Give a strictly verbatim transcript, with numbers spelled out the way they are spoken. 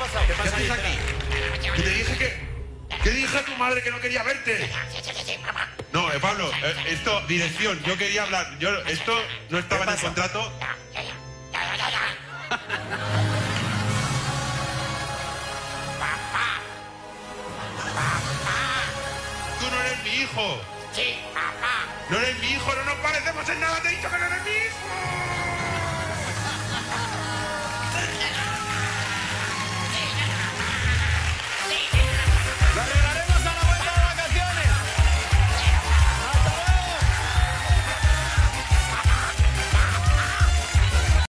pasado? ¿Qué pasa aquí? Que te dije que... ¿Qué dije a tu madre que no quería verte? No, eh, Pablo, eh, esto, dirección, yo quería hablar. Yo, esto no estaba en el contrato. Tú no eres mi hijo. Sí, papá. No eres mi hijo, no nos parecemos en nada. Te he dicho que no eres mi hijo.